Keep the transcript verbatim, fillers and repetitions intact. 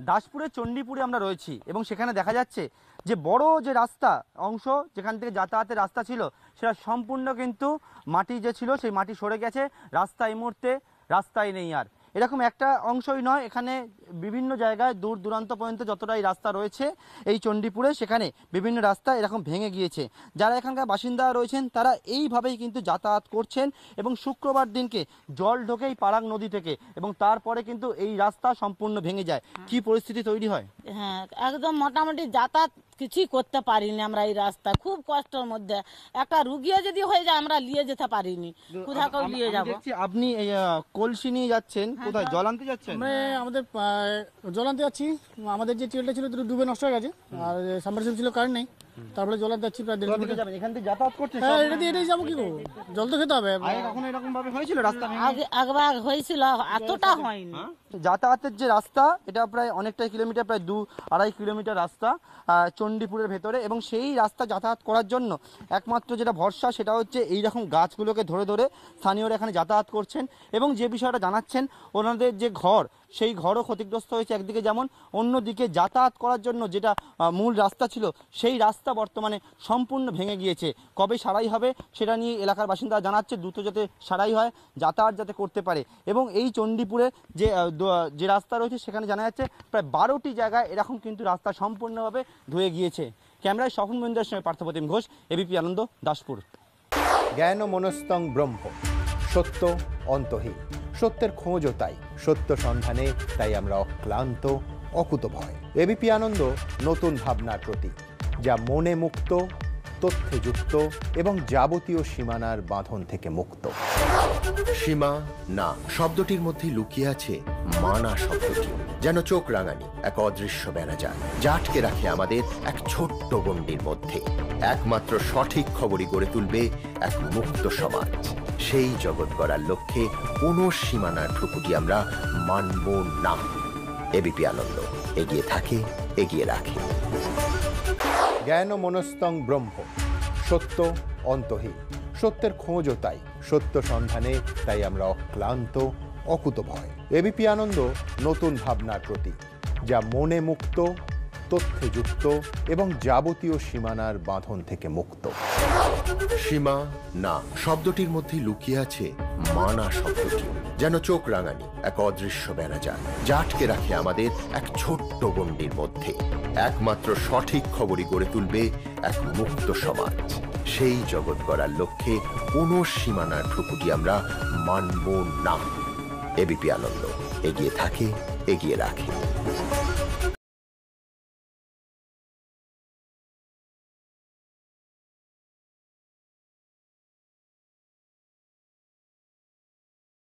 দাসপুরের চণ্ডীপুরে আমরা রয়েছি এবং সেখানে দেখা যাচ্ছে যে বড় যে রাস্তা অংশ যেখান থেকে যাতায়াতের রাস্তা ছিল সেটা সম্পূর্ণ কিন্তু মাটি যে ছিল সেই মাটি সরে গেছে। রাস্তা এই মুহূর্তে রাস্তায় নেই আর। এরকম একটা অংশই নয়, এখানে বিভিন্ন জায়গায় দূর দূরান্ত পর্যন্ত যতটাই রাস্তা রয়েছে এই চণ্ডীপুরে সেখানে বিভিন্ন রাস্তা এরকম ভেঙে গিয়েছে। যারা এখানকার বাসিন্দা রয়েছেন তারা এইভাবেই কিন্তু যাতায়াত করছেন এবং শুক্রবার দিনকে জল ঢোকেই পারাং নদী থেকে এবং তারপরে কিন্তু এই রাস্তা সম্পূর্ণ ভেঙে যায়। কি পরিস্থিতি তৈরি হয়? হ্যাঁ, একদম মোটামুটি যাতায়াত কিছুই করতে পারিনি আমরা। এই রাস্তা খুব কষ্টের মধ্যে, একটা রুগিও যদি হয়ে যায় আমরা নিয়ে যেতে পারিনি, কোথাও নিয়ে যাবো। আপনি কলসি নিয়ে যাচ্ছেন, কোথায় জল আনতে যাচ্ছেন? আমরা আমাদের জল আনতে যাচ্ছি। আমাদের যে টিউবটা ছিল দুটো ডুবে নষ্ট হয়ে গেছে, আর সাবমার্সিবল ছিল কারেন্ট নেই, তারপরে জল আনতে যাচ্ছি প্রায় দেড় কিলোমিটার। এখান থেকে যাতায়াত করতে হ্যাঁ, এটা দিয়ে এটাই যাবো, কি করবো, জল তো খেতে হবে। আগে কখনো এরকম ভাবে হয়েছিল রাস্তা? আগে একবার হয়েছিল, এতটা হয়নি। যাতায়াতের যে রাস্তা এটা প্রায় অনেকটাই কিলোমিটার, প্রায় দু আড়াই কিলোমিটার রাস্তা চণ্ডীপুরের ভেতরে, এবং সেই রাস্তা যাতায়াত করার জন্য একমাত্র যেটা ভরসা সেটা হচ্ছে এই রকম গাছগুলোকে ধরে ধরে স্থানীয়রা এখানে যাতায়াত করছেন। এবং যে বিষয়টা জানাচ্ছেন, ওনাদের যে ঘর সেই ঘরও ক্ষতিগ্রস্ত হয়েছে একদিকে যেমন, অন্যদিকে যাতায়াত করার জন্য যেটা মূল রাস্তা ছিল সেই রাস্তা বর্তমানে সম্পূর্ণ ভেঙে গিয়েছে। কবে সারাই হবে সেটা নিয়ে এলাকার বাসিন্দারা জানাচ্ছে, দ্রুত যাতে সারাই হয়, যাতায়াত যাতে করতে পারে। এবং এই চণ্ডীপুরে যে যে রাস্তা রয়েছে সেখানে জানা যাচ্ছে প্রায় বারোটি জায়গায় এরকম কিন্তু রাস্তা সম্পূর্ণভাবে ধুয়ে গিয়েছে। ক্যামেরায় স্বপন মহিন্দার সঙ্গে পার্থপ্রতিম ঘোষ, এবিপি আনন্দ, দাসপুর। জ্ঞান মনস্তং ব্রহ্ম, সত্য অন্তহীন। সত্যের খোঁজও তাই, সত্য সন্ধানে তাই আমরা অক্লান্ত, অকুতভয়। এবিপি আনন্দ নতুন ভাবনার প্রতীক, যা মনে মুক্ত, তথ্যে যুক্ত এবং যাবতীয় সীমানার বাঁধন থেকে মুক্ত। সীমা না শব্দটির মধ্যে লুকিয়ে আছে মানা শব্দটি, যেন চোখ রাঙানি এক অদৃশ্য বেড়াজাল, যা আটকে রাখে আমাদের এক ছোট্ট গণ্ডির মধ্যে। একমাত্র সঠিক খবরই গড়ে তুলবে এক মুক্ত সমাজ। সেই জগৎ গড়ার লক্ষ্যে কোনো সীমানার ঠুকুটি আমরা মানব না। এবিপি আনন্দ এগিয়ে থাকে, এগিয়ে রাখে। জ্ঞান মনস্তং ব্রহ্ম, সত্য অন্তহীন। সত্যের খোঁজও তাই, সত্য সন্ধানে তাই আমরা অক্লান্ত, অকুতভয়। এবিপি আনন্দ নতুন ভাবনার প্রতীক, যা মনে মুক্ত, তথ্যে যুক্ত এবং যাবতীয় সীমানার বাঁধন থেকে মুক্ত। সীমা না শব্দটির মধ্যে লুকিয়ে আছে মানা শব্দটি, যেন চোখ রাঙানি এক অদৃশ্য বেড়াজাল, যা আটকে রাখে আমাদের এক ছোট্ট গণ্ডির মধ্যে। একমাত্র সঠিক খবরই গড়ে তুলবে এক মুক্ত সমাজ। সেই জগৎ গড়ার লক্ষ্যে কোনো সীমানার ঠুকুটি আমরা মানব না। এবিপি আনন্দ এগিয়ে থাকে, এগিয়ে রাখে।